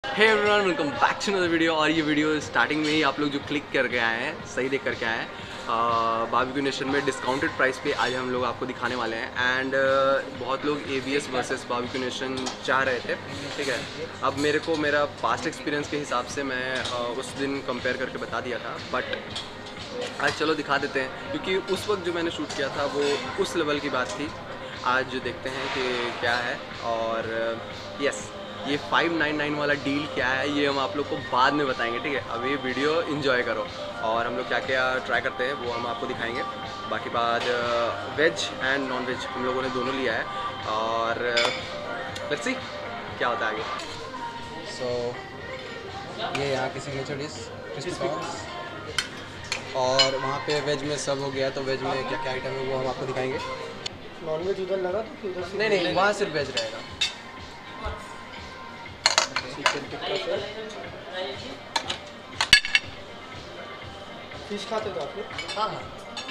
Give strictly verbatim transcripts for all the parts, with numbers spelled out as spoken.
Hey everyone, welcome back to another video. और ये video starting में ही आप लोग जो क्लिक करके आए हैं, सही देख करके आए हैं। बारबेक्यू नेशन में डिस्काउंटेड प्राइस पे आज हम लोग आपको दिखाने वाले हैं। एंड uh, बहुत लोग A B S versus barbecue nation चाह रहे थे, ठीक है। अब मेरे को मेरा पास्ट एक्सपीरियंस के हिसाब से मैं uh, उस दिन कंपेयर करके बता दिया था, बट आज चलो दिखा देते हैं, क्योंकि उस वक्त जो मैंने शूट किया था वो उस लेवल की बात थी। आज देखते हैं कि क्या है। और यस uh, ये फाइव नाइन नाइन वाला डील क्या है ये हम आप लोग को बाद में बताएंगे, ठीक है। अब ये वीडियो एंजॉय करो और हम लोग क्या क्या ट्राई करते हैं वो हम आपको दिखाएंगे। बाकी बाद वेज एंड नॉन वेज हम लोगों ने दोनों लिया है और लेट्स सी क्या होता है आगे। सो so, ये यहाँ की सिग्नेचर डिश क्रिस्पी कॉर्न्स, और वहाँ पे वेज में सब हो गया, तो वेज में क्या क्या आइटम है वो हम आपको दिखाएंगे। नॉन वेज उधर लगा तो उधर से नहीं नहीं वहाँ सिर्फ वेज रहेगा। चिकन टिक्का सर, फिश खाते तो आप लोग? हाँ हाँ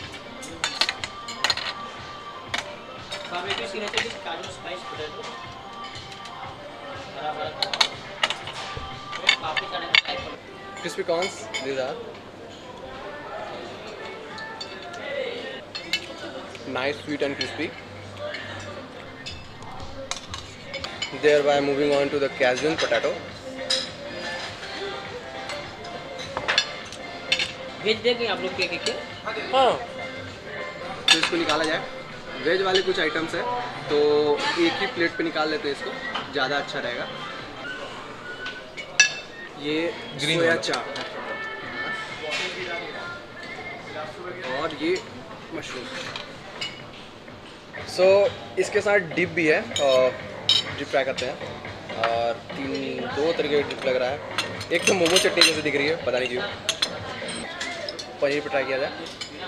barbecue signature dish kaju spice potato बड़ा बड़ा papdi chaat type crispy corns these are nice, sweet and crispy. Thereby moving on to the Cajun potato. भेज देंगे आप लोग के के के हाँ, तो इसको निकाला जाए। वेज वाले कुछ आइटम्स है तो एक ही प्लेट पे निकाल लेते हैं, इसको ज़्यादा अच्छा रहेगा। ये Green सोया वाला। चाप और ये मशरूम। सो so, इसके साथ डिप भी है, डिप ट्राई करते हैं। और तीन दो तरीके का डिप लग रहा है। एक तो मोमो चटनी जैसे दिख रही है, पता नहीं क्यों। पनीर पे ट्राई किया जाए।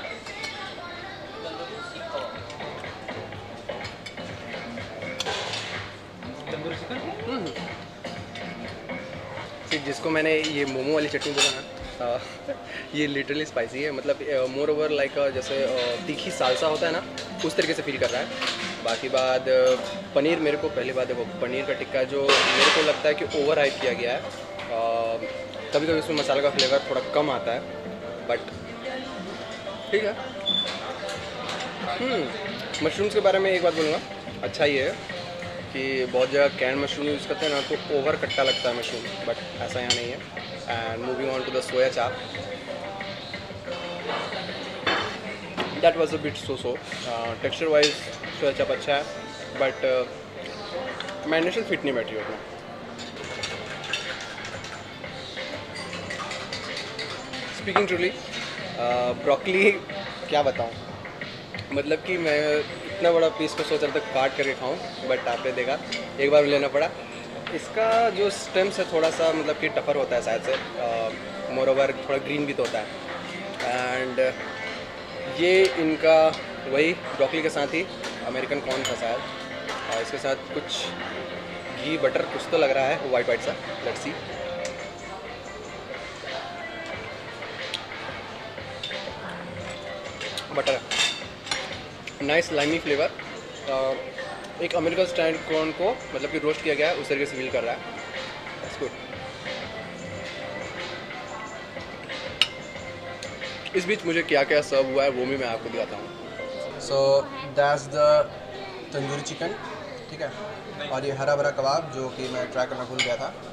तंदूरी चिकन फिर जिसको मैंने ये मोमो वाली चटनी बोला ना, आ, ये लिटरली स्पाइसी है। मतलब मोर ओवर लाइक जैसे आ, तीखी सालसा होता है ना, उस तरीके से फील कर रहा है। बाकी बाद पनीर, मेरे को पहली बात देखो, पनीर का टिक्का जो मेरे को लगता है कि ओवर हाइप किया गया है। कभी कभी उसमें मसाला का फ्लेवर थोड़ा कम आता है, बट ठीक है। मशरूम्स के बारे में एक बात बोलूँगा, अच्छा ये है कि बहुत जगह कैन मशरूम यूज़ करते हैं ना, तो ओवर खट्टा लगता है मशरूम, बट ऐसा यहाँ नहीं है। And moving on to the soya chaap, that was a bit so so. Texture wise soya chaap अच्छा है, बट मैरिनेशन फिट नहीं बैठी उसमें। स्पीकिंग ट्रूली, ब्रोकली क्या बताऊँ, मतलब कि मैं इतना बड़ा पीस को सोच रहा था काट करके खाऊं, बट आपने देखा एक बार लेना पड़ा। इसका जो स्टेम्स है थोड़ा सा मतलब कि टफर होता है शायद से, मोर ओवर थोड़ा ग्रीन भी तो होता है। एंड ये इनका वही ब्रोकली के साथ ही अमेरिकन कॉर्न था शायद, और इसके साथ कुछ घी बटर कुछ तो लग रहा है वाइट वाइट सा। Let's see. Butter nice limey flavour. एक अमेरिकन स्टैंड कॉर्न को मतलब कि रोस्ट किया गया है, उस तरीके से फील कर रहा है। That's good. इस बीच मुझे क्या क्या सर्व हुआ है वो भी मैं आपको दिखाता हूँ। So that's the tandoori chicken, ठीक है। और ये हरा भरा कबाब जो कि मैं ट्राई करना भूल गया था।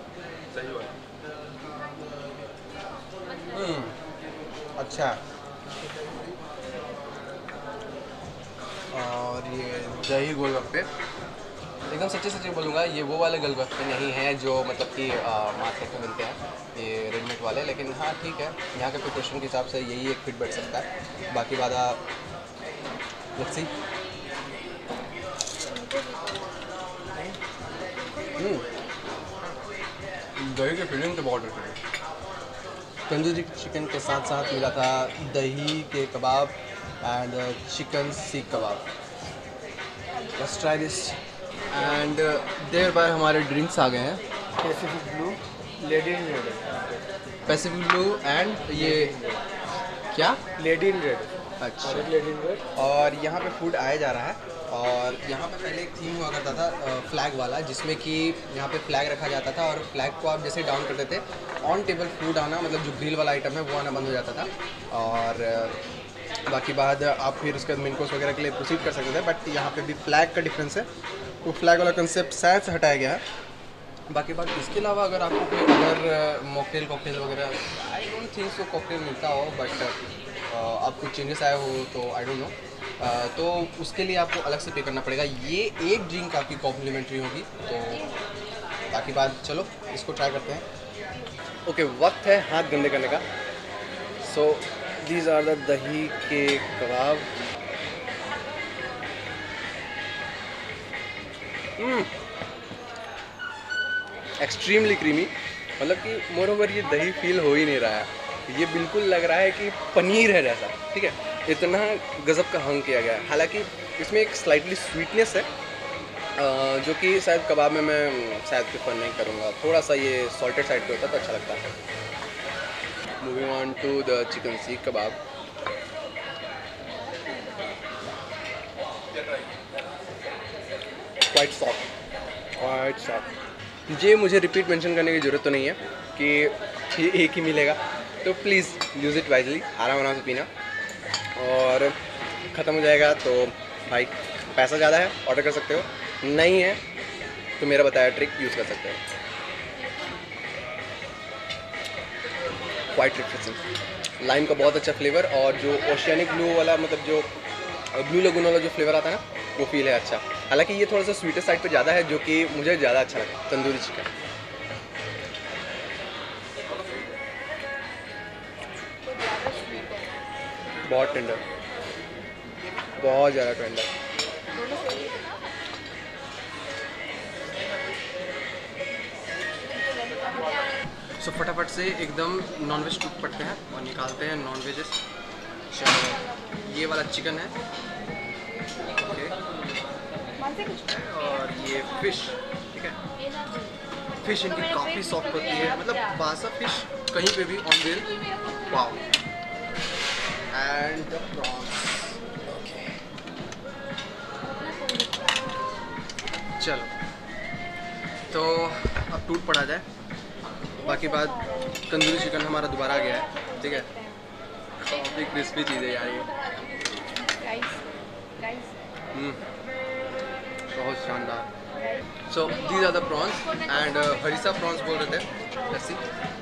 हम्म, अच्छा। और ये दही गोलगप्पे, एकदम सच्चे सच्चे बोलूँगा, ये वो वाले गोलगप्पे नहीं हैं जो मतलब कि मार्केट में मिलते हैं, ये रेडीमेड वाले। लेकिन हाँ ठीक है, यहाँ के प्रिपरेशन के हिसाब से यही एक फिट बैठ सकता है। बाकी बादा लेट्स सी। दही की फीलिंग तो बहुत अच्छी है। तंदूरी चिकन के साथ साथ मिला था दही के कबाब and chicken seekh kebab. Let's try this. And there बार हमारे ड्रिंक्स आ गए हैं। Pacific blue, lady in red, Pacific blue and ये क्या, लेडी इन रेड, अच्छा। Ladies wear. और यहाँ पे फूड आया जा रहा है और यहाँ पे पहले एक थीम हुआ करता था फ्लैग वाला, जिसमें कि यहाँ पे फ्लैग रखा जाता था और फ्लैग को आप जैसे डाउन करते थे ऑन टेबल फूड आना, मतलब जो ग्रिल वाला आइटम है वो आना बंद हो जाता था और बाकी बाद आप फिर उसके बाद मेन कोर्स वगैरह के लिए प्रोसीड कर सकते थे। बट यहाँ पे भी फ्लैग का डिफरेंस है, तो फ्लैग वाला कंसेप्ट शायद से हटाया गया है। बाकी बात इसके अलावा अगर आपको कोई अगर मॉकटेल कॉकटेल वगैरह, I don't think so cocktail मिलता हो, बट आप कुछ चेंजेस आए हो तो आई डोंट नो, तो उसके लिए आपको अलग से पे करना पड़ेगा। ये एक ड्रिंक आपकी कॉम्प्लीमेंट्री होगी। तो बाकी बात चलो इसको ट्राई करते हैं। ओके, वक्त है हाथ गंदे करने का। सो दीज आर द दही के कबाब। एक्सट्रीमली क्रीमी, मतलब कि मोर ओवर ये दही फील हो ही नहीं रहा है, ये बिल्कुल लग रहा है कि पनीर है जैसा। ठीक है, इतना गजब का हंग किया गया है। हालांकि इसमें एक स्लाइटली स्वीटनेस है जो कि शायद कबाब में मैं शायद प्रेफर नहीं करूँगा। थोड़ा सा ये सॉल्टेड साइड पे होता तो अच्छा लगता है। Moving on to the chicken seekh kebab. Quite soft, quite soft. ये मुझे रिपीट मेंशन करने की ज़रूरत तो नहीं है कि ये एक ही मिलेगा, तो प्लीज़ यूज़ इट वाइजली, आराम आराम से पीना। और ख़त्म हो जाएगा तो भाई पैसा ज़्यादा है ऑर्डर कर सकते हो, नहीं है तो मेरा बताया ट्रिक यूज़ कर सकते हो। क्वाइट रिफ्रेशिंग, लाइम का बहुत अच्छा फ्लेवर और जो ओशियानिक ब्लू वाला, मतलब जो ब्लू लगून वाला जो फ्लेवर आता है ना, वो फील है अच्छा। हालांकि ये थोड़ा सा स्वीटेस्ट साइड पे ज़्यादा है, जो कि मुझे ज़्यादा अच्छा लगता है। तंदूरी चिकन बहुत टेंडर, बहुत ज़्यादा टेंडर। सो फटाफट से एकदम नॉनवेज टूट पड़ते हैं और निकालते हैं नॉन वेजेस। ये वाला चिकन है, ओके, और ये फिश, ठीक है। फिश इनकी काफ़ी सॉफ्ट होती है, मतलब बासा फिश कहीं पे भी on grill, wow. And the prawns, okay, चलो तो अब टूट पड़ा जाए। बाकी बात तंदूरी चिकन हमारा दोबारा आ गया है, ठीक है। काफ़ी क्रिस्पी चीज़ है यार ये, हम्म, बहुत शानदार। So these are the prawns and harissa prawns बोल रहे थे। Let's see,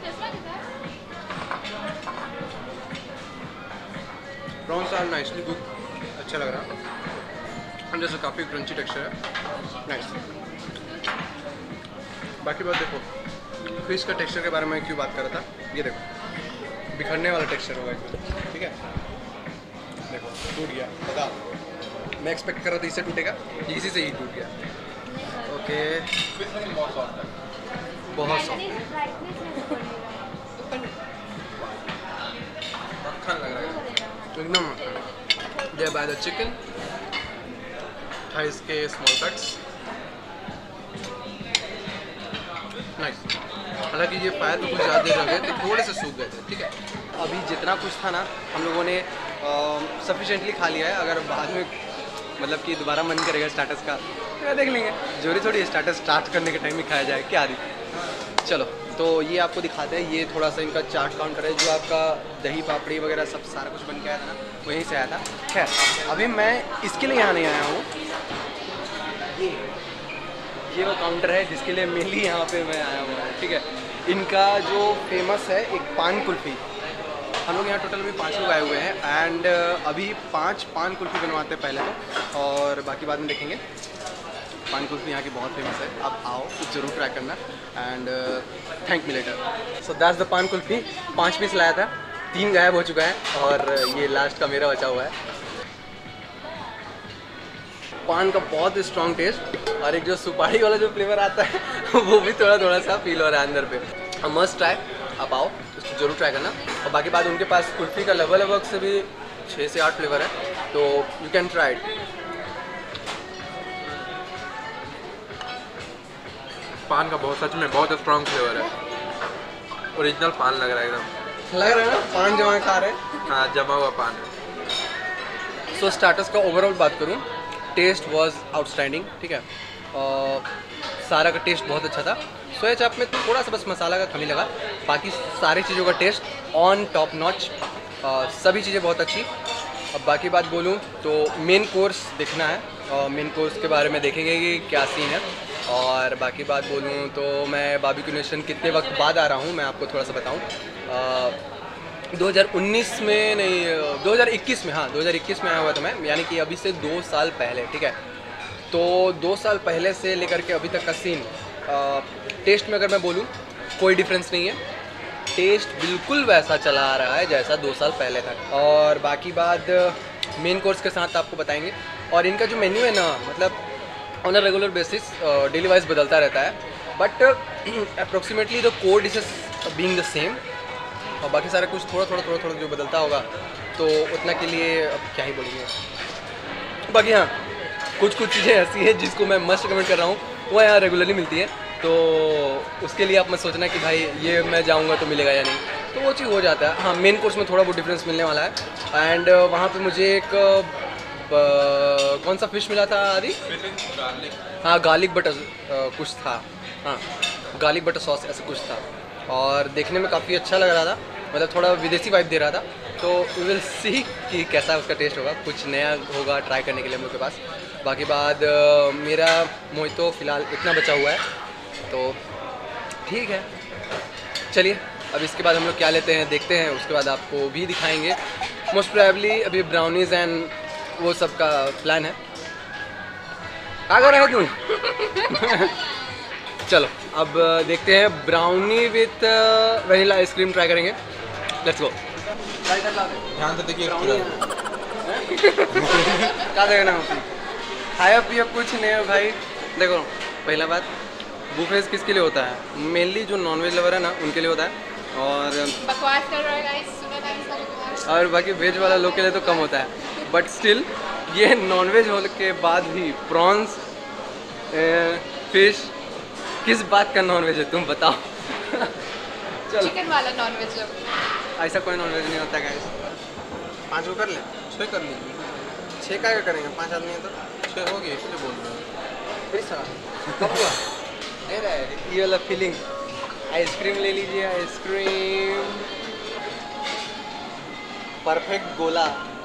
prawns are nicely good, अच्छा लग रहा है, जैसे काफ़ी क्रंची टेक्सचर है, नाइस। बाकी बात देखो, फिश का टेक्सचर के बारे में क्यों बात कर रहा था, ये देखो बिखरने वाला टेक्सचर होगा इसमें, ठीक है। देखो टूट गया, पता मैं एक्सपेक्ट कर रहा था इससे टूटेगा, इसी से ही टूट गया। ओके, बहुत सॉफ्ट, मक्खन लग रहा है एकदम मक्खन। They by the chicken, thighs के स्मॉल कट्स, नाइस। हालांकि ये फायर तो कुछ ज़्यादा देर लगे तो थोड़े से सूख गए थे, ठीक है। अभी जितना कुछ था ना हम लोगों ने सफिशेंटली खा लिया है। अगर बाद में मतलब कि दोबारा मन करेगा स्टार्टर्स का तो देख लेंगे, जोरी थोड़ी स्टार्टर स्टार्ट करने के टाइम ही खाया जाए, क्या दी। चलो तो ये आपको दिखाते हैं, ये थोड़ा सा इनका चाट काउंटर है, जो आपका दही पापड़ी वगैरह सब सारा कुछ बन के आया था ना, वहीं से आया था। खैर अभी मैं इसके लिए यहाँ नहीं आया हूँ, ये ये वो काउंटर है जिसके लिए मेनली यहाँ पे मैं आया हुआ है, ठीक है। इनका जो फेमस है एक पान कुल्फ़ी, हम लोग यहाँ टोटल में पाँच लोग आए हुए हैं एंड अभी पांच पान कुल्फ़ी बनवाते हैं पहले तो, और बाकी बाद में देखेंगे। पान कुल्फ़ी यहाँ की बहुत फेमस है, आप आओ तो ज़रूर ट्राई करना and thank me later. So that's the paan kulfi, पाँच पीस लाया था, तीन गायब हो चुका है और ये लास्ट का मेरा बचा हुआ है। पान का बहुत स्ट्रॉन्ग टेस्ट और एक जो सुपारी वाला जो फ्लेवर आता है वो भी थोड़ा थोड़ा सा फील हो रहा है अंदर पे। मस्ट ट्राई, आप आओ उसको जरूर ट्राई करना। और बाकी बात उनके पास कुल्फ़ी का लेवल अलग से भी छः से आठ फ्लेवर है, तो यू कैन ट्राई इट। पान का बहुत सच में बहुत स्ट्रॉन्ग फ्लेवर है, ओरिजिनल पान लग रहा है एकदम, लग रहा है ना पान जमा खा रहे हैं। हाँ जमा हुआ पान है। सो स्टार्टर्स का ओवरऑल बात करूँ, टेस्ट वाज आउटस्टैंडिंग, ठीक है। और सारा का टेस्ट बहुत अच्छा था। सोया चाप में थोड़ा सा बस मसाला का कमी लगा, बाकी सारी चीज़ों का टेस्ट ऑन टॉप नॉच, सभी चीज़ें बहुत अच्छी। अब बाकी बात बोलूँ तो मेन कोर्स देखना है, और मेन कोर्स के बारे में देखेंगे कि क्या सीन है। और बाकी बात बोलूँ तो मैं बारबेक्यू नेशन कितने वक्त बाद आ रहा हूँ, मैं आपको थोड़ा सा बताऊँ। दो हज़ार उन्नीस में नहीं, दो हज़ार इक्कीस में, हाँ दो हज़ार इक्कीस में आया हुआ था मैं, यानी कि अभी से दो साल पहले, ठीक है। तो दो साल पहले से लेकर के अभी तक का सीन, आ, टेस्ट में अगर मैं बोलूँ कोई डिफरेंस नहीं है, टेस्ट बिल्कुल वैसा चला आ रहा है जैसा दो साल पहले था। और बाकी बात मेन कोर्स के साथ आपको बताएंगे। और इनका जो मेन्यू है ना, मतलब on a regular basis daily wise बदलता रहता है, but approximately the core dishes being the same, और बाकी सारा कुछ थोड़ा थोड़ा थोड़ा थोड़ा जो बदलता होगा, तो उतना के लिए अब क्या ही बोलेंगे। बाकी हाँ, कुछ कुछ चीज़ें ऐसी हैं जिसको मैं मस्ट कमेंट कर रहा हूँ, वो यहाँ रेगुलरली मिलती है, तो उसके लिए आप मत सोचना कि भाई ये मैं जाऊँगा तो मिलेगा या नहीं, तो वो चीज़ हो जाता है। हाँ, मेन कोर्स में थोड़ा बहुत डिफरेंस मिलने वाला है। एंड वहाँ पे मुझे एक ब, कौन सा फिश मिला था आदि? हाँ, गार्लिक बटर कुछ था, हाँ गार्लिक बटर सॉस ऐसा कुछ था, और देखने में काफ़ी अच्छा लग रहा था, मतलब थोड़ा विदेशी वाइब दे रहा था। तो वी विल सी कि कैसा उसका टेस्ट होगा, कुछ नया होगा ट्राई करने के लिए हम लोग के पास। बाकी बाद मेरा मोहितो फ़िलहाल इतना बचा हुआ है, तो ठीक है। चलिए अब इसके बाद हम लोग क्या लेते हैं देखते हैं, उसके बाद आपको भी दिखाएंगे। मोस्ट प्रोबेबली अभी ब्राउनीज़ एंड वो सब का प्लान है। आगे रहे तू चलो अब देखते हैं, brownie with vanilla ice cream try करेंगे। Let's go. ट्राई कर ला ध्यान से देखिए। क्या देखना खाया पिया कुछ नहीं है भाई। देखो पहला बात, बुफेज किसके लिए होता है? मेनली जो नॉनवेज लवर है ना उनके लिए होता है, और बकवास कर रहा है गाइस, सुना था इसका बकवास। और बाकी वेज वाला लोग के लिए तो कम होता है। बट स्टिल ये नॉनवेज होने के बाद भी प्रॉन्स, फिश, किस बात का नॉनवेज है तुम बताओ? चलो, चिकन वाला नॉनवेज लोग। ऐसा कोई नॉनवेज नहीं होता गाइस। पाँच को कर ले, छः कर लीजिए। छः का करेंगे, पाँच आदमी है तो छः हो गए, इसलिए बोल रहे हैं। फिर सर कब हुआ? दे रहा है ये वाला फीलिंग। आइसक्रीम ले लीजिए, आइसक्रीम परफेक्ट गोला।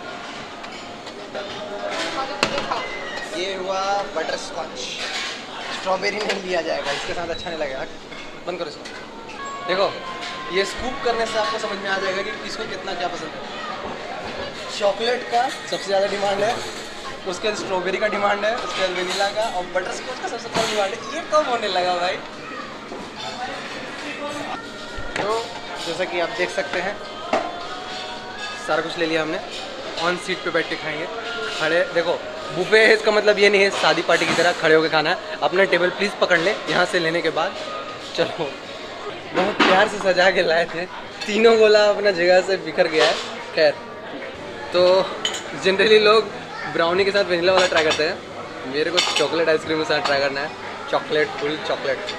खाओ तो पूरे खाओ। ये हुआ बटर स्कॉच, स्ट्रॉबेरी नहीं लिया जाएगा, इसके साथ अच्छा नहीं लगेगा। बंद करो इसको। देखो ये स्कूप करने से आपको समझ में आ जाएगा कि किसको कितना क्या पसंद है। चॉकलेट का सबसे ज़्यादा डिमांड है, उसके बाद स्ट्रॉबेरी का डिमांड है, उसके बाद वेनिला का, और बटर स्कॉच का सबसे कम डिमांड है। ये कब होने लगा भाई? तो जैसा कि आप देख सकते हैं सारा कुछ ले लिया हमने, ऑन सीट पे बैठ के खाएंगे। खड़े देखो, बुफे है इसका मतलब ये नहीं है शादी पार्टी की तरह खड़े होकर खाना है। अपना टेबल प्लीज़ पकड़ ले यहाँ से लेने के बाद। चलो, बहुत प्यार से सजा के लाए थे, तीनों गोला अपना जगह से बिखर गया है। खैर, तो जनरली लोग ब्राउनी के साथ वेनिला वाला ट्राई करते हैं, मेरे को चॉकलेट आइसक्रीम के साथ ट्राई करना है, chocolate full chocolate.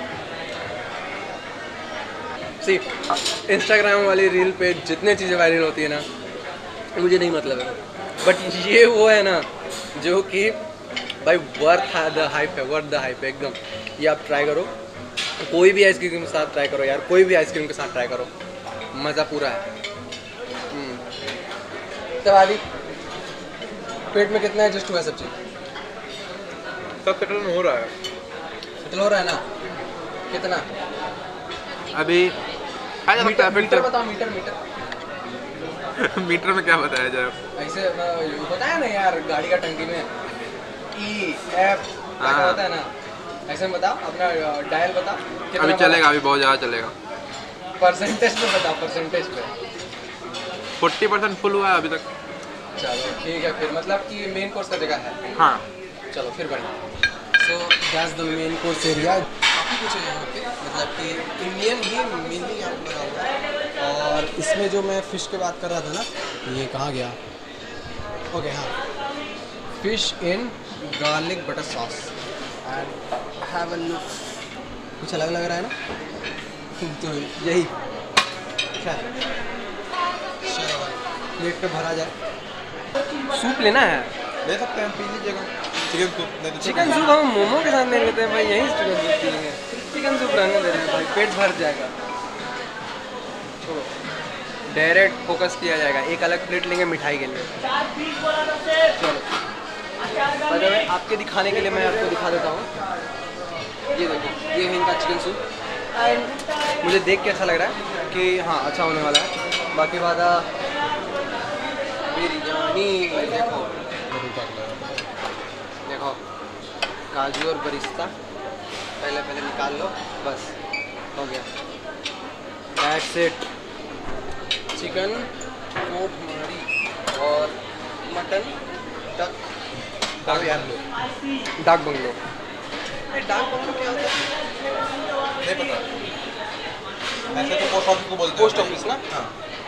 See Instagram वाली रील पे जितने चीज़ें वायरल होती है ना, मुझे नहीं मतलब है, बट ये वो है ना जो कि भाई वर्थ द हाइप है, वर्थ द हाइप है एकदम। ये आप ट्राई करो, कोई भी आइसक्रीम के साथ ट्राई करो यार, कोई भी आइसक्रीम के साथ ट्राई करो, मज़ा पूरा है। तब आदि पेट में कितना एडजस्ट हुआ है सब चीज़? सब सेटल हो रहा है। सेटल हो रहा है ना? कितना अभी आजा मीटर, मीटर मीटर बताओ, मीटर मीटर मीटर में क्या बताया जाए? ऐसे अ, बताया ना यार गाड़ी का टंकी में ई एफ क्या हाँ। होता है ना, ऐसे में बताओ, अपना डायल बताओ कितना अभी चलेगा, अभी बहुत ज़्यादा चलेगा। परसेंटेज पे बताओ, परसेंटेज पे। फोर्टी परसेंट फुल हुआ है अभी तक। चलो ठीक है, फिर मतलब कि मेन कोर्स का जगह है। हाँ, चलो फिर बढ़िया। So that's the main course area. काफ़ी कुछ है यहाँ पे, मतलब कि इंडियन ही मेनली यहाँ पर बना हुआ है। और इसमें जो मैं फ़िश की बात कर रहा था ना, ये कहाँ गया? ओके हाँ, fish in garlic butter sauce and have a look. कुछ अलग लग रहा है ना, तो यही खैर प्लेट पे भरा जाए। सूप लेना है? ले सकते हैं, पी लीजिएगा। चिकन सूप नहीं तो चिकन सूप हम मोमो के साथ नहीं लेते हैं भाई, यहीं चिकन सूप पियेंगे। चिकन सूप रहने दे रहे हैं भाई, पेट भर जाएगा। छोड़ो, डायरेक्ट फोकस किया जाएगा। एक अलग प्लेट लेंगे मिठाई के लिए। चलो पहले मैं आपके दिखाने के लिए मैं आपको दिखा देता हूँ। ये देखो, ये है इनका चिकन सूप एंड मुझे देख के अच्छा लग रहा है कि हाँ अच्छा होने वाला है। बाकी बात बिरयानी देखो देखो, काजू और बरिस्ता पहले पहले निकाल लो, बस हो गया। That's it. चिकन कोप हमारी और मटन डक डाक यार लो। डाक बंगलो। ये डाक बंगलो क्या होता है? नहीं पता, ऐसे तो पोस्ट ऑफिस को बोलते हैं। पोस्ट ऑफिस ना? हाँ।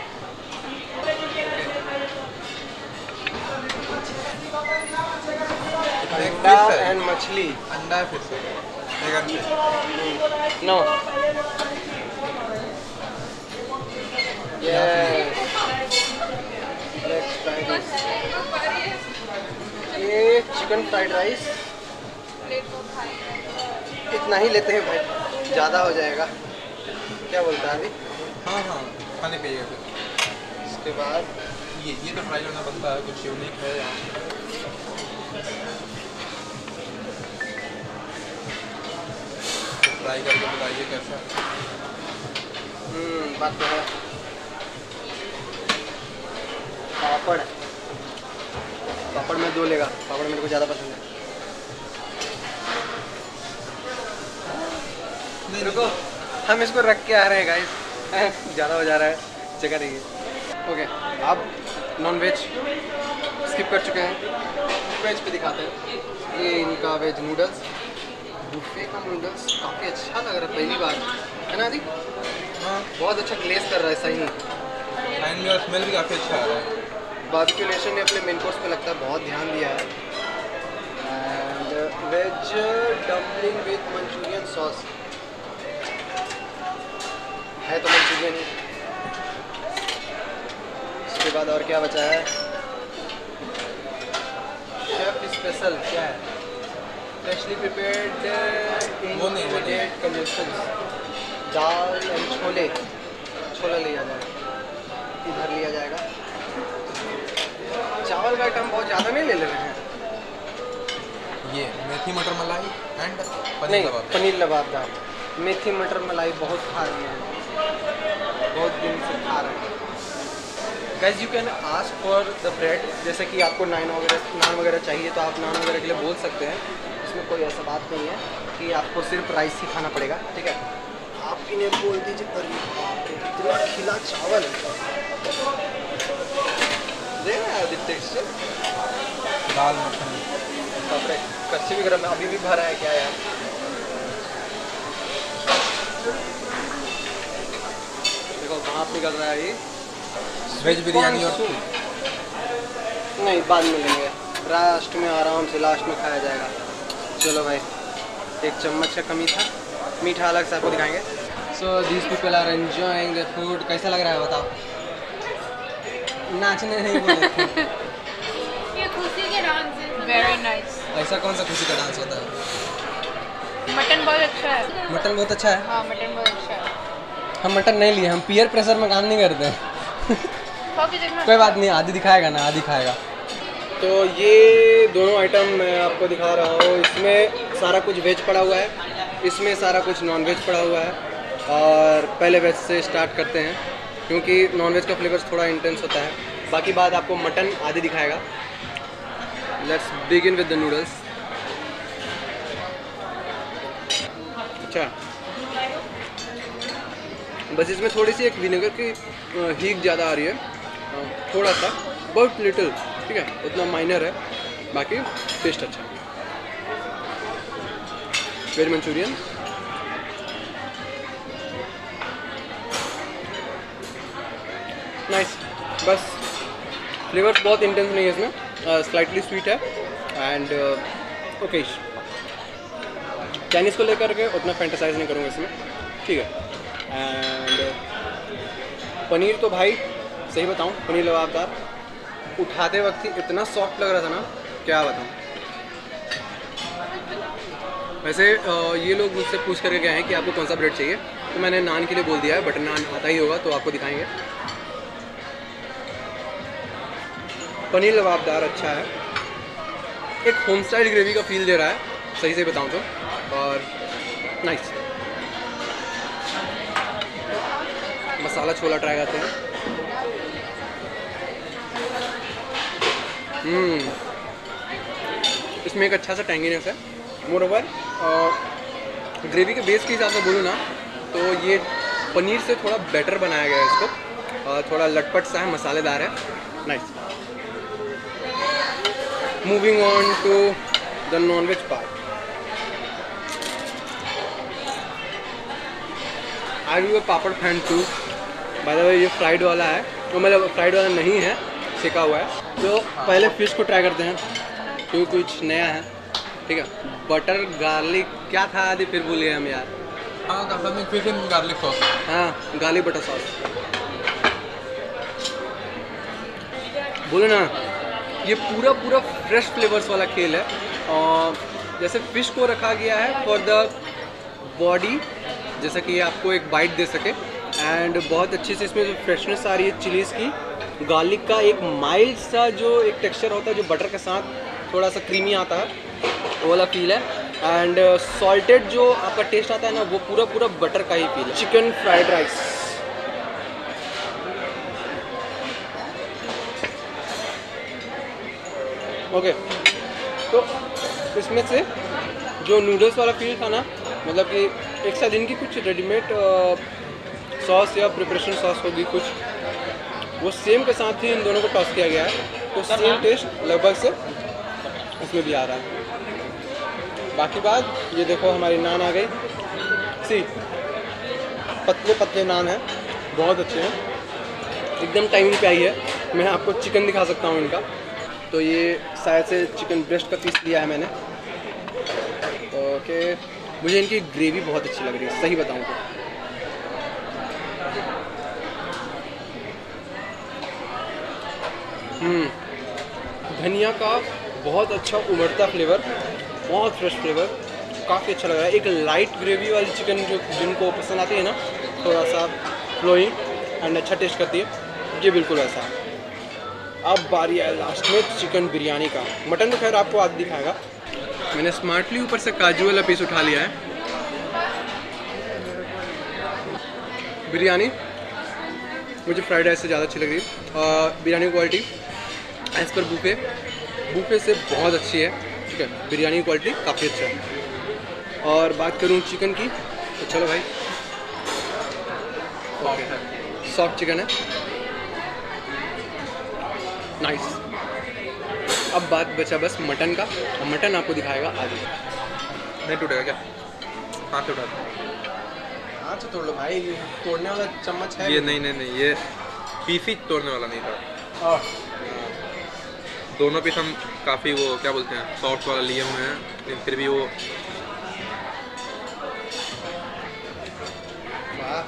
अंडा एंड मछली। अंडा है फिर से एक अंडे। No yes, let's try this. ये चिकन फ्राइड राइस इतना ही लेते हैं भाई, ज़्यादा हो जाएगा। क्या बोलता है अभी? हाँ हाँ, खाने पे फिर इसके बाद ये ये तो फ्राई करना बनता है, कुछ यूनिक है यहाँ। ट्राई करके बताइए कैसा। हम्म बात तो है। पापड़, पापड़ में दो लेगा, पापड़ मेरे को ज़्यादा पसंद है। रुको, हम इसको रख के आ रहे हैं गाइस, ज़्यादा हो जा रहा है, जगह नहीं है। ओके, अब नॉन वेज स्किप कर चुके हैं, वेज पे दिखाते हैं। ये इनका वेज नूडल्स, बुफे का नूडल्स काफ़ी अच्छा लग रहा है, पहली बार है ना दी? हाँ, बहुत अच्छा ग्लेस कर रहा है, सही नहीं। फाइनली और स्मेल भी काफ़ी अच्छा आ रहा है। बारबेक्यू नेशन ने अपने मेन कोर्स पे लगता है बहुत ध्यान दिया है। And veg dumpling with Manchurian sauce है तो मंचूरियन ही। इसके बाद और क्या बचा है? शेफ स्पेशल क्या है? फ्रेशली प्रिपेयर्ड वो नहीं, वो नहीं। कंडीशंस, दाल एंड छोले, छोला लिया जाएगा, इधर लिया जाएगा। चावल का आइटम बहुत ज़्यादा नहीं ले ले रहे हैं। ये मेथी मटर मलाई एंड पनीर नहीं, कबाब। पनीर लबाबदार। मेथी मटर मलाई बहुत खा रही हैं, बहुत दिन से खा रहे हैं। Guys you can ask for the bread, जैसे कि आपको नान वगैरह नान वगैरह चाहिए तो आप नान वगैरह के लिए बोल सकते हैं। इसमें कोई ऐसा बात नहीं है कि आपको सिर्फ राइस ही खाना पड़ेगा, ठीक है? आप इन्हें बोल दीजिए। अरे बाप रे, कितना खिला चावल है। देख रहे हैं टेक्सचर, दाल मखनी। बाप रे, कच्ची भी गर्म है, अभी भी भरा है क्या यार? देखो भाप निकल रहा है। ये वेज बिरयानी और सूप नहीं, बाद में लेंगे, लास्ट में आराम से लास्ट में खाया जाएगा। चलो भाई, एक चम्मच का कमी था, मीठा अलग से आपको दिखाएंगे। So these people are enjoying the food. कैसा लग रहा है बताओ? नाचने नहीं बोले थे। ये खुशी के डांस है। Very nice. ऐसा कौन सा खुशी का डांस होता है? मटन बहुत अच्छा है। मटन बहुत अच्छा है। हाँ मटन बहुत अच्छा है। हम मटन नहीं लिए, हम पीयर प्रेशर में काम नहीं करते हैं। खाओ के देखना। कोई बात नहीं, आधी दिखाएगा ना, आधी खाएगा। तो ये दोनों आइटम मैं आपको दिखा रहा हूँ। इसमें सारा कुछ वेज पड़ा हुआ है, इसमें सारा कुछ नॉन वेज पड़ा हुआ है। और पहले वेज से स्टार्ट करते हैं क्योंकि नॉन वेज का फ्लेवर थोड़ा इंटेंस होता है। बाकी बात आपको मटन आधी दिखाएगा। Let's begin with the noodles. अच्छा, बस इसमें थोड़ी सी एक विनेगर की हीट ज़्यादा आ रही है, थोड़ा सा, बहुत लिटिल, ठीक है, उतना माइनर है। बाकी टेस्ट अच्छा है। Veg Manchurian, nice. बस फ्लेवर्स बहुत इंटेंस नहीं है इसमें, स्लाइटली स्वीट है एंड ओके। चाइनीज़ को लेकर के उतना फैंटेसाइज नहीं करूँगा इसमें, ठीक है। एंड पनीर तो भाई सही बताऊँ, पनीर लबाबदार उठाते वक्त ही इतना सॉफ्ट लग रहा था ना, क्या बताऊँ। वैसे ये लोग मुझसे पूछ करके गए हैं कि आपको कौन सा ब्रेड चाहिए, तो मैंने नान के लिए बोल दिया है। बटर नान आता ही होगा तो आपको दिखाएंगे। पनीर लबाबदार अच्छा है, एक होम स्टाइल ग्रेवी का फील दे रहा है, सही से बताऊँ तो। और नाइस। मसाला छोला ट्राई करते हैं। हम्म इसमें एक अच्छा सा टैंगीनेस है। मोर ओवर ग्रेवी के बेस के हिसाब से बोलूँ ना तो ये पनीर से थोड़ा बेटर बनाया गया है इसको। और थोड़ा लटपट सा है, मसालेदार है। Nice. Moving on to the non veg part. I do a papad fan too. By the way ये फ्राइड वाला है, तो मतलब फ्राइड वाला नहीं है, सेका हुआ है। तो पहले फिश को ट्राई करते हैं क्योंकि कुछ नया है। ठीक है, बटर गार्लिक क्या था आदि, फिर भूल गए हम यार। हाँ, फिश एंड गार्लिक सॉस। हाँ, गार्लिक बटर सॉस। बोले ना, ये पूरा पूरा फ्रेश फ्लेवर्स वाला खेल है। और जैसे फिश को रखा गया है फॉर द बॉडी, जैसा कि आपको एक बाइट दे सके। एंड बहुत अच्छे से इसमें जो फ्रेशनेस आ रही है चिलीज़ की, गार्लिक का एक माइल्ड सा जो एक टेक्सचर होता है जो बटर के साथ थोड़ा सा क्रीमी आता है, वो वाला फील है। एंड सॉल्टेड जो आपका टेस्ट आता है ना, वो पूरा पूरा बटर का ही फील है। Chicken fried rice. ओके, तो इसमें से जो नूडल्स वाला फील था ना, मतलब कि एक साथ इनकी कुछ रेडीमेड सॉस या प्रिपरेशन सॉस होगी कुछ, वो सेम के साथ ही इन दोनों को टॉस किया गया है, तो सेम टेस्ट लगभग से इसमें भी आ रहा है। बाकी बात ये देखो, हमारी नान आ गई। सी पतले पतले नान हैं, बहुत अच्छे हैं, एकदम टाइमिंग पे आई है। मैं आपको चिकन दिखा सकता हूँ इनका। तो ये शायद से चिकन ब्रेस्ट का पीस लिया है मैंने। ओके, मुझे इनकी ग्रेवी बहुत अच्छी लग रही है, सही बताऊँ तो। हम्म धनिया का बहुत अच्छा उमड़ता फ्लेवर, बहुत फ्रेश फ्लेवर, काफ़ी अच्छा लग रहा है। एक लाइट ग्रेवी वाली चिकन जो जिनको पसंद आती है ना, थोड़ा सा फ्लोइंग एंड अच्छा टेस्ट करती है, ये बिल्कुल ऐसा है। अब बारी है लास्ट में चिकन बिरयानी का। मटन तो खैर आपको आज दिखाएगा। मैंने स्मार्टली ऊपर से काजू वाला पीस उठा लिया है। बिरयानी मुझे फ्राइड राइस से ज़्यादा अच्छी लग रही है। और biryani quality as per buffet buffet से बहुत अच्छी है। ठीक है, बिरयानी की क्वालिटी काफ़ी अच्छा है। और बात करूँ चिकन की, तो चलो भाई, ओके, सॉफ्ट चिकन है, नाइस। अब बात बचा बस मटन का, और मटन आपको दिखाएगा आगे। नहीं टूटेगा क्या? हाथ से उठा दो। हाथ से तोड़ लो भाई, तोड़ने वाला चम्मच है। ये नहीं नहीं नहीं ये पीस ही तोड़ने वाला नहीं था। और दोनों पीस हम काफ़ी वो क्या बोलते हैं सॉफ्ट वाला लिए हुए हैं, लेकिन फिर भी वो वाह,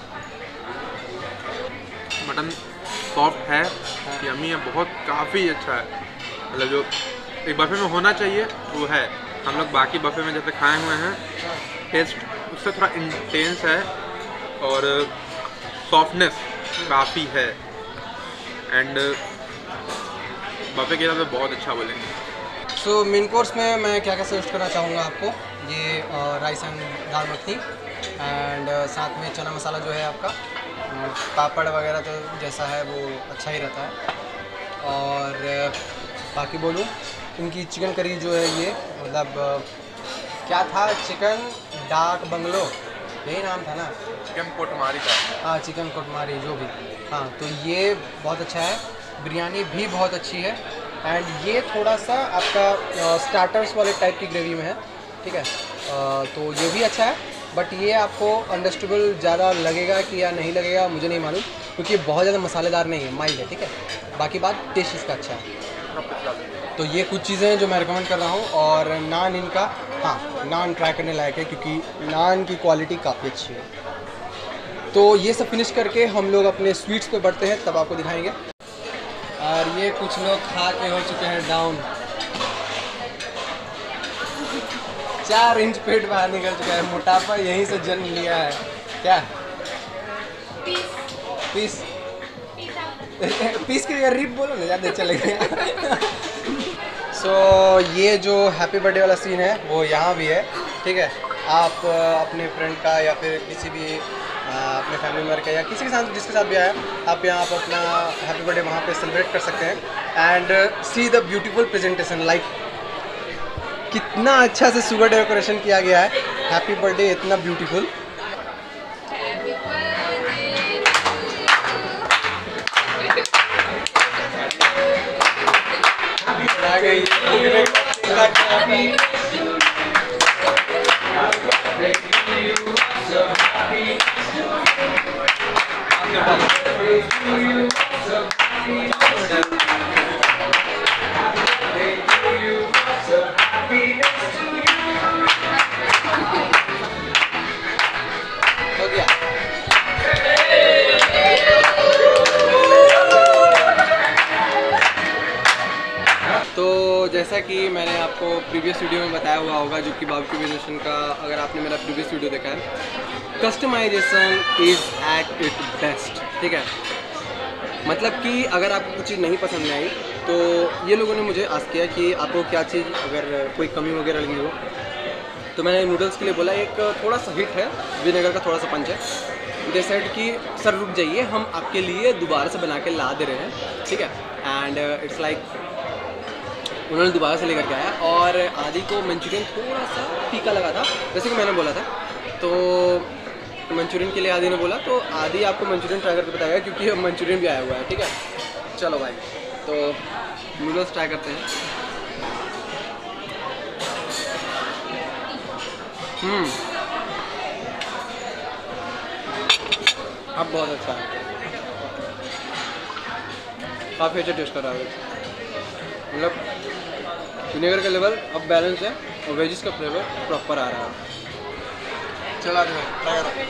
मटन सॉफ्ट है, यम्मी है, बहुत काफ़ी अच्छा है। मतलब जो एक बफे में होना चाहिए वो है। हम लोग बाकी बफे में जैसे खाए हुए हैं, टेस्ट उससे थोड़ा इंटेंस है और सॉफ्टनेस काफ़ी है। एंड बफे के हिसाब से बहुत अच्छा बोलेंगे। सो मेन कोर्स में मैं क्या क्या सजेस्ट करना चाहूँगा आपको, ये rice and dal makhani and साथ में चना मसाला जो है आपका, पापड़ वगैरह तो जैसा है वो अच्छा ही रहता है। और बाकी बोलूँ, इनकी चिकन करी जो है ये, मतलब क्या था, चिकन डाक बंगलो, यही नाम था ना, चिकन कोटमारी का। हाँ, चिकन कोटमारी जो भी, हाँ, तो ये बहुत अच्छा है। बिरयानी भी बहुत अच्छी है। एंड ये थोड़ा सा आपका स्टार्टर्स वाले टाइप की ग्रेवी में है। ठीक है, आ, तो ये भी अच्छा है, बट ये आपको अंडरस्टेबल ज़्यादा लगेगा कि या नहीं लगेगा मुझे नहीं मालूम, क्योंकि ये बहुत ज़्यादा मसालेदार नहीं है, माइल्ड है। ठीक है, बाकी बात टेस्ट इसका अच्छा है। तो ये कुछ चीज़ें हैं जो मैं रिकमेंड कर रहा हूँ। और नान इनका, हाँ, नान ट्राई करने लायक है क्योंकि नान की क्वालिटी काफ़ी अच्छी है। तो ये सब फिनिश करके हम लोग अपने स्वीट्स पे बढ़ते हैं, तब आपको दिखाएंगे। और ये कुछ लोग खा के हो चुके हैं डाउन। चार इंच पेट बाहर निकल चुका है, मोटापा यहीं से जन्म लिया है। क्या Peace. Peace Peace out. Peace के लिए रिप बोलो ना, ज़्यादा चले गया। सो ये जो हैप्पी बर्थडे वाला सीन है वो यहाँ भी है, ठीक है। आप अ, अपने फ्रेंड का या फिर किसी भी अ, अपने फैमिली मेम्बर का या किसी के साथ जिसके साथ भी आया, आप यहाँ आप अपना हैप्पी बर्थडे वहाँ पे सेलिब्रेट कर सकते हैं। And see the beautiful presentation, like कितना अच्छा से सुगर डेकोरेशन किया गया है। हैप्पी बर्थडे इतना ब्यूटीफुल। Happy birthday आ गई हो गया। तो जैसा कि मैंने आपको प्रीवियस वीडियो में बताया हुआ होगा, जो कि बारबेक्यू वेरिएशन का, अगर आपने मेरा प्रीवियस वीडियो देखा है, customization is at it best, ठीक है। मतलब कि अगर आपको कुछ चीज़ नहीं पसंद नहीं आई तो ये लोगों ने मुझे आस्क किया कि आपको क्या चीज़ अगर कोई कमी वगैरह लगी हो, तो मैंने नूडल्स के लिए बोला एक थोड़ा सा हिट है, विनेगर का थोड़ा सा पंच है। दे सेड कि सर रुक जाइए, हम आपके लिए दोबारा से बना के ला दे रहे हैं, ठीक है। एंड इट्स लाइक उन्होंने दोबारा से लेकर के आया, और आदि को मंचूरियन थोड़ा सा फीका लगा था, जैसे कि मैंने बोला था। तो मंचूरियन के लिए आदि ने बोला, तो आदि आपको मंचूरियन ट्राई करके बताएगा, क्योंकि अब मंचूरियन भी आया हुआ है, ठीक है। चलो भाई, तो नूडल्स ट्राई करते हैं। हम्म अब बहुत अच्छा है, काफ़ी अच्छा टेस्ट कर रहा है। मतलब विनेगर का लेवल अब बैलेंस है और वेजिस का फ्लेवर प्रॉपर आ रहा है। चला दे भाई, ट्राई करो।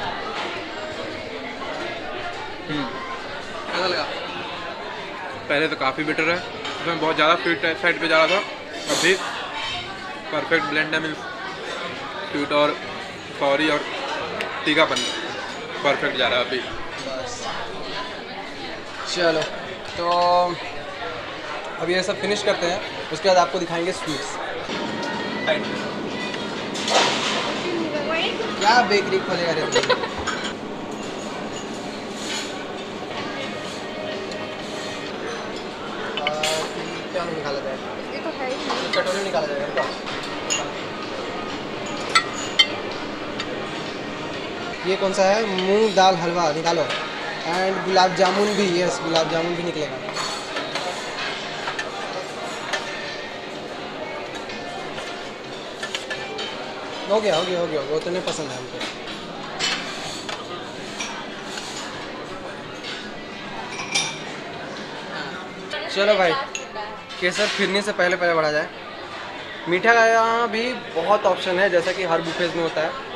हम्म कैसा लगा? पहले तो काफ़ी बेटर है, उसमें बहुत ज़्यादा स्वीट साइड पे जा रहा था, अभी परफेक्ट ब्लेंड है, मीन्स स्वीट और सॉरी और तीखापन परफेक्ट जा रहा है अभी। बस चलो, तो अब ये सब फिनिश करते हैं, उसके बाद आपको दिखाएंगे स्वीट्स। क्या बेकरी खोलेगा रे तू? क्या निकाला जाएगा? ये तो है ही। कटोरी निकाला जाएगा। ये कौन सा है? मूंग दाल हलवा निकालो। एंड गुलाब जामुन भी, यस गुलाब जामुन भी निकलेगा। हो गया हो गया हो गया, वो तो नहीं पसंद है हमको। चलो भाई, केसर फिरने से पहले पहले बढ़ा जाए। मीठा का यहाँ भी बहुत ऑप्शन है, जैसा कि हर बुफेज में होता है।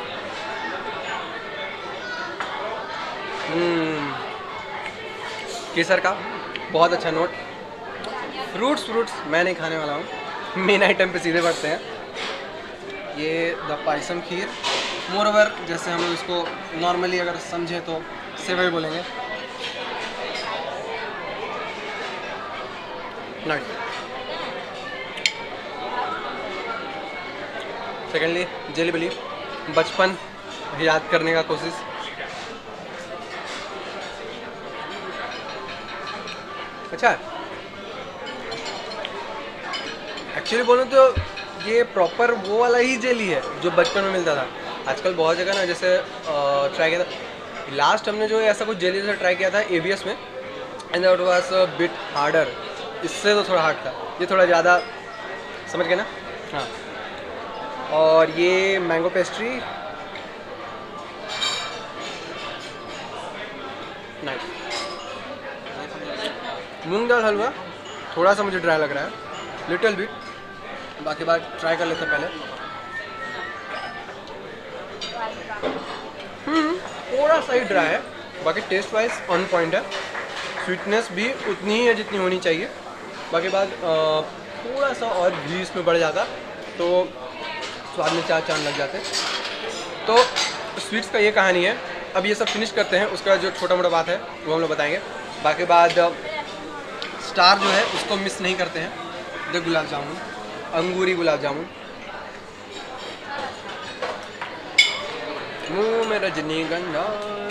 हम्म, केसर का बहुत अच्छा नोट। फ्रूट्स फ्रूट्स मैं नहीं खाने वाला हूँ, मेन आइटम पे सीधे बढ़ते हैं। ये the payasam kheer, moreover जैसे हम लोग इसको नॉर्मली अगर समझे तो सेवई बोलेंगे। नाइस। सेकेंडली जेली बेली, बचपन याद करने का कोशिश। अच्छा एक्चुअली बोलूँ तो ये प्रॉपर वो वाला ही जेली है जो बचपन में मिलता था। आजकल बहुत जगह ना, जैसे ट्राई किया था लास्ट हमने जो ऐसा कुछ जेली जैसा ट्राई किया था एवीएस में, and that was a bit harder. इससे तो थोड़ा हार्ड था, ये थोड़ा ज़्यादा, समझ गए ना? हाँ। और ये मैंगो पेस्ट्री, नाइस। मूंग दाल हलवा थोड़ा सा मुझे ड्राई लग रहा है, लिटिल बिट, बाकी बात ट्राई कर लेते हैं पहले। हम्म थोड़ा सा ही ड्राई है, बाकी टेस्ट वाइज ऑन पॉइंट है। स्वीटनेस भी उतनी ही है जितनी होनी चाहिए। बाकी बाद अ, थोड़ा सा और घी इसमें बढ़ जाता तो स्वाद में चार चांद लग जाते। तो स्वीट्स का ये कहानी है। अब ये सब फिनिश करते हैं, उसका जो छोटा मोटा बात है वो हम लोग बताएंगे। बाकी बाद स्टार जो है उसको मिस नहीं करते हैं, जो गुलाब जामुन, अंगूरी गुलाब जामुन। मुँह में Rajnigandha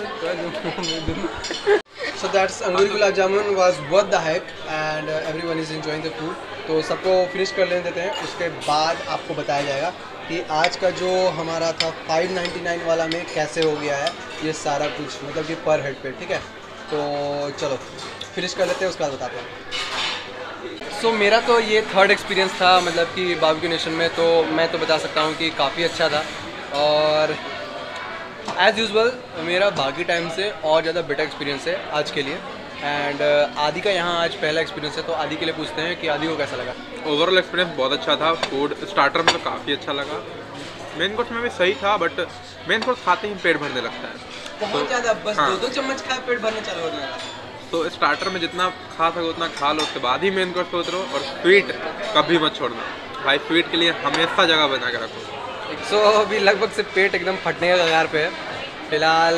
so that's angoori gulab jamun was worth the hype and everyone is enjoying the food. तो सबको फिनिश कर लेने देते हैं, उसके बाद आपको बताया जाएगा कि आज का जो हमारा था फाइव नाइन्टी नाइन वाला में कैसे हो गया है ये सारा कुछ, मतलब कि पर हेड पे। ठीक है, तो चलो फिनिश कर लेते हैं, उसके बाद बताते हैं। सो so, मेरा तो ये थर्ड एक्सपीरियंस था मतलब कि बारबेक्यू नेशन में, तो मैं तो बता सकता हूँ कि काफ़ी अच्छा था। और एज़ यूजुअल मेरा बाकी टाइम से और ज़्यादा बेटर एक्सपीरियंस है आज के लिए। एंड आदि का यहाँ आज पहला एक्सपीरियंस है, तो आदि के लिए पूछते हैं कि आदि को कैसा लगा। ओवरऑल एक्सपीरियंस बहुत अच्छा था। फूड स्टार्टर में तो काफ़ी अच्छा लगा, मेन कोर्स में भी सही था, बट मेन कोर्स खाते ही पेट भरने लगता है बहुत ज़्यादा, बस हाँ। दो दो चम्मच खाए पेट भरने चालू हो जाएगा। तो स्टार्टर में जितना खा सको उतना खा लो, उसके बाद ही मेन कोर्स पे उतरो। और स्वीट कभी मत छोड़ना भाई, स्वीट के लिए हमेशा जगह बना के रखो। सो so, अभी लगभग से पेट एकदम फटने का कगार पे है फिलहाल।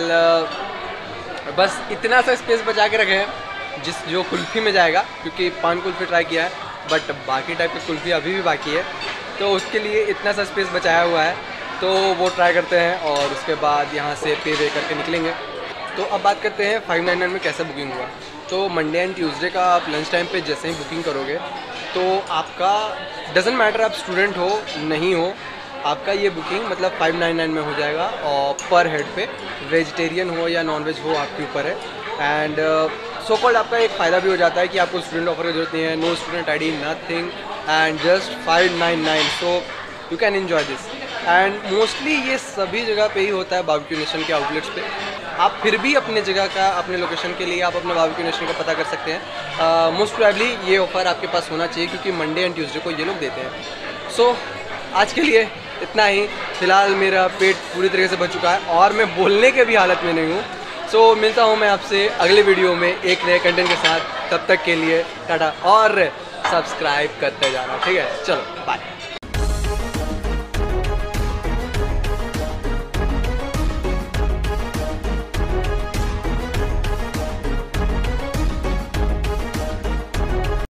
बस इतना सा स्पेस बचा के रखे हैं जिस जो कुल्फ़ी में जाएगा, क्योंकि पान कुल्फ़ी ट्राई किया है बट बाकी टाइप की कुल्फ़ी अभी भी बाकी है, तो उसके लिए इतना सा स्पेस बचाया हुआ है, तो वो ट्राई करते हैं और उसके बाद यहाँ से पे वे करके निकलेंगे। तो अब बात करते हैं फाइव नाइन नाइन में कैसे बुकिंग हुआ। तो मंडे एंड ट्यूसडे का आप लंच टाइम पे जैसे ही बुकिंग करोगे तो आपका डजेंट मैटर आप स्टूडेंट हो नहीं हो, आपका ये बुकिंग मतलब फाइव नाइन नाइन में हो जाएगा। और पर हेड पे वेजिटेरियन हो या नॉन वेज हो आपके ऊपर है। एंड सो कॉल्ड आपका एक फ़ायदा भी हो जाता है कि आपको स्टूडेंट ऑफर की जरूरत नहीं है, no student I D nothing, and just five nine nine, so you can enjoy this. And mostly ये सभी जगह पे ही होता है बारबेक्यू नेशन के आउटलेट्स पे। आप फिर भी अपने जगह का, अपने लोकेशन के लिए आप अपने बारबेक्यू नेशन का पता कर सकते हैं। मोस्ट प्रोबेबली ये ऑफ़र आपके पास होना चाहिए क्योंकि मंडे एंड ट्यूसडे को ये लोग देते हैं। सो so, आज के लिए इतना ही। फिलहाल मेरा पेट पूरी तरीके से भर चुका है और मैं बोलने के भी हालत में नहीं हूँ। सो so, मिलता हूँ मैं आपसे अगले वीडियो में एक नए कंटेंट के साथ। तब तक के लिए टाटा और सब्सक्राइब करते जाना, ठीक है? चलो बाय।